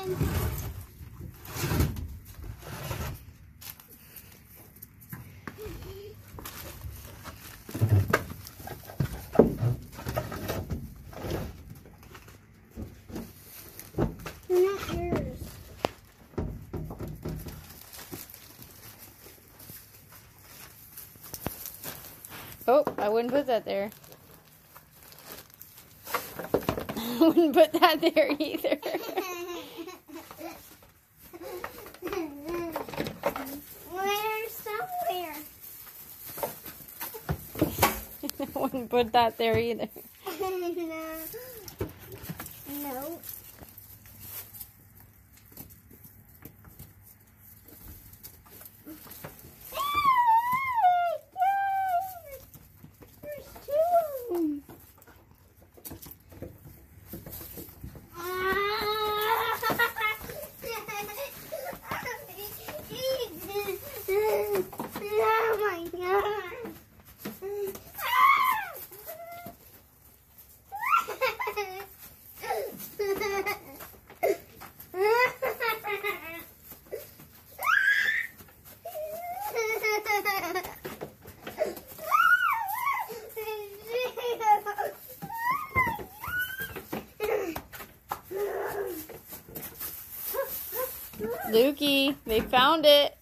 again. They're not yours. Oh, I wouldn't put that there. I wouldn't put that there either. Where's somewhere? I wouldn't put that there either. No. There's two of them. Oh my God. Lukey, they found it.